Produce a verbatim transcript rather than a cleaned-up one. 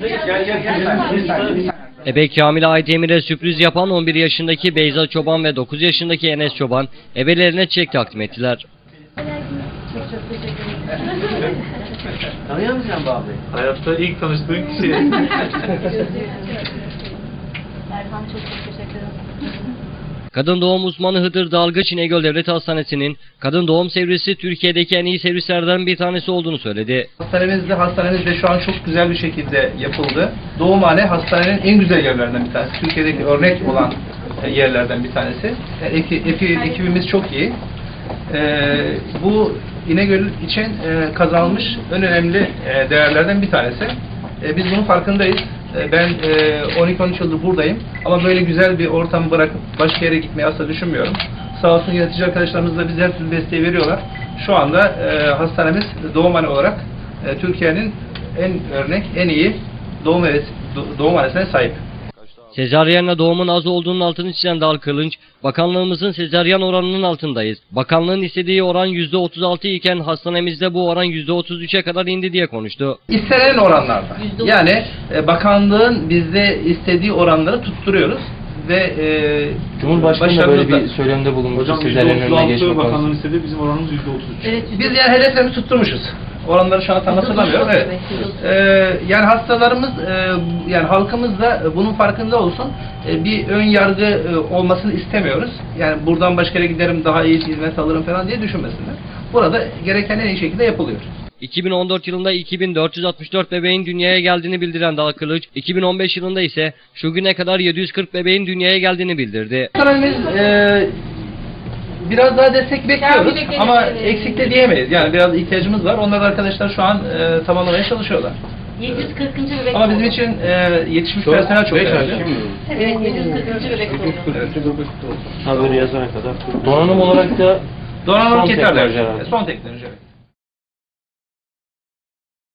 Ebe Kamil Aydemir'e sürpriz yapan on bir yaşındaki Beyza Çoban ve dokuz yaşındaki Enes Çoban ebelerine çiçek takdim ettiler. Çok çok teşekkür ederim. Tanıyor musun sen bu abi? Hayatta ilk tanıştığın kişi. Erkan çok çok teşekkür ederim. Kadın doğum uzmanı Hıdır Dalgıç İnegöl Devlet Hastanesi'nin kadın doğum servisi Türkiye'deki en iyi servislerden bir tanesi olduğunu söyledi. Hastanemizde, hastanemizde şu an çok güzel bir şekilde yapıldı. Doğumhane hastanenin en güzel yerlerinden bir tanesi. Türkiye'deki örnek olan yerlerden bir tanesi. Eki, eki, ekibimiz çok iyi. Ee, bu İnegöl için e, kazanılmış en önemli e, değerlerden bir tanesi. E, biz bunun farkındayız. E, ben e, on iki on üç yıldır buradayım ama böyle güzel bir ortamı bırakıp başka yere gitmeyi asla düşünmüyorum. Sağ olsun yönetici arkadaşlarımız da bize her türlü desteği veriyorlar. Şu anda e, hastanemiz doğumhane olarak e, Türkiye'nin en örnek, en iyi doğum doğumhanesine sahip. Sezaryenle doğumun az olduğunun altını çizen Dal Kılınç, bakanlığımızın sezaryen oranının altındayız. Bakanlığın istediği oran yüzde otuz altı iken hastanemizde bu oran yüzde otuz üçe kadar indi diye konuştu. İstenen oranlarda. Yani e, bakanlığın bizde istediği oranları tutturuyoruz ve e, Cumhurbaşkanı da böyle bir söylemde bulunmuş. Hocam Sezaryen önüne geçmek bakanlığın konusunda. istediği bizim oranımız yüzde otuz üç. Evet, biz yani hedeflerimizi tutturmuşuz. Oranları şu an tam hatırlamıyorum. Evet. Ee, yani hastalarımız, e, yani halkımız da bunun farkında olsun. E, bir ön yargı e, olmasını istemiyoruz. Yani buradan başka yere giderim, daha iyi hizmet alırım falan diye düşünmesinler. Burada gereken en iyi şekilde yapılıyor. iki bin on dört yılında iki bin dört yüz altmış dört bebeğin dünyaya geldiğini bildiren Dal Kılıç, iki bin on beş yılında ise şu güne kadar yedi yüz kırk bebeğin dünyaya geldiğini bildirdi. Hastanemiz e, biraz daha destek bekliyoruz ama eksik de diyemeyiz. Yani biraz ihtiyacımız var. Onlar da arkadaşlar şu an e, tamamlamaya çalışıyorlar. yedi yüz kırkıncı bebek. Ama bizim için e, yetişmiş personel çok önemli. Evet, yedi yüz kırkıncı bebek oluyor. Ha böyle yazana kadar. Donanım olarak da Donanım son yeterli. teknoloji herhalde. Son teknoloji.